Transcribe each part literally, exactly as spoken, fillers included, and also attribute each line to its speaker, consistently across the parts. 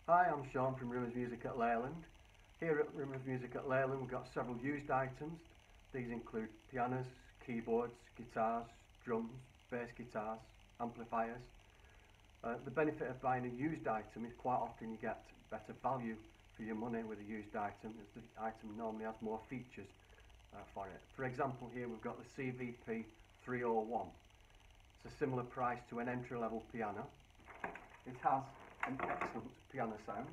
Speaker 1: Hi, I'm Sean from Rimmers Music at Leyland. Here at Rimmers Music at Leyland we've got several used items. These include pianos, keyboards, guitars, drums, bass guitars, amplifiers. Uh, the benefit of buying a used item is quite often you get better value for your money with a used item, as the item normally has more features uh, for it. For example, here we've got the C V P three oh one. It's a similar price to an entry-level piano. It has an excellent piano sound.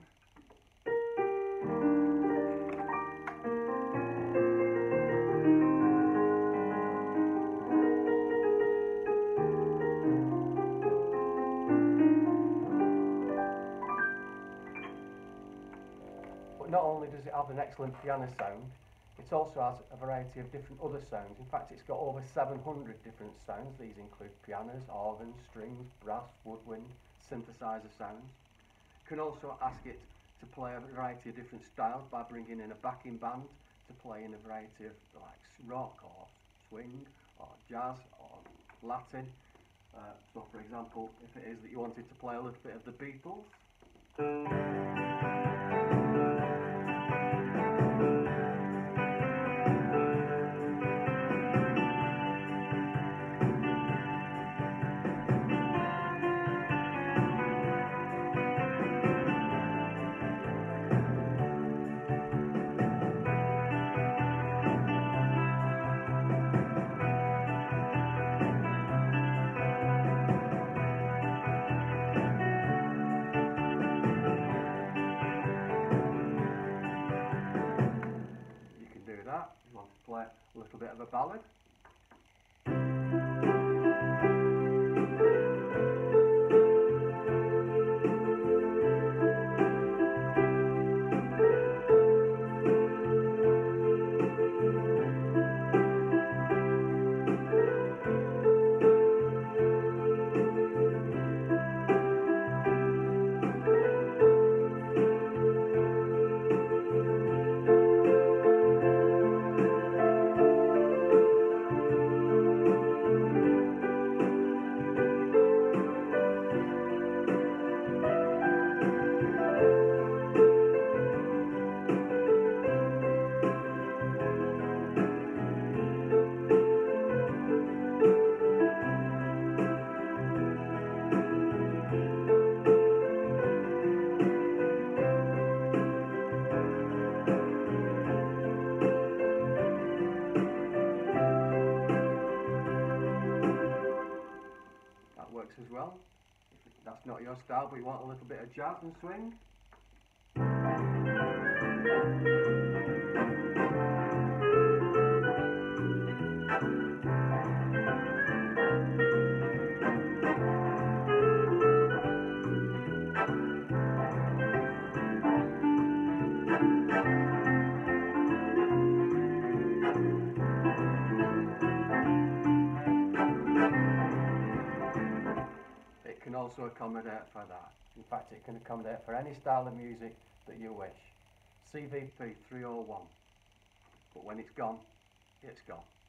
Speaker 1: But not only does it have an excellent piano sound, it also has a variety of different other sounds. In fact, it's got over seven hundred different sounds. These include pianos, organs, strings, brass, woodwind, synthesizer sounds. You can also ask it to play a variety of different styles by bringing in a backing band to play in a variety of like rock or swing or jazz or Latin. Uh, so for example, if it is that you wanted to play a little bit of the Beatles, that. If you want to play a little bit of a ballad. Works as well. If that's not your style but you want a little bit of jazz and swing. Can also accommodate for that. In fact, it can accommodate for any style of music that you wish. C V P three oh one. But when it's gone, it's gone.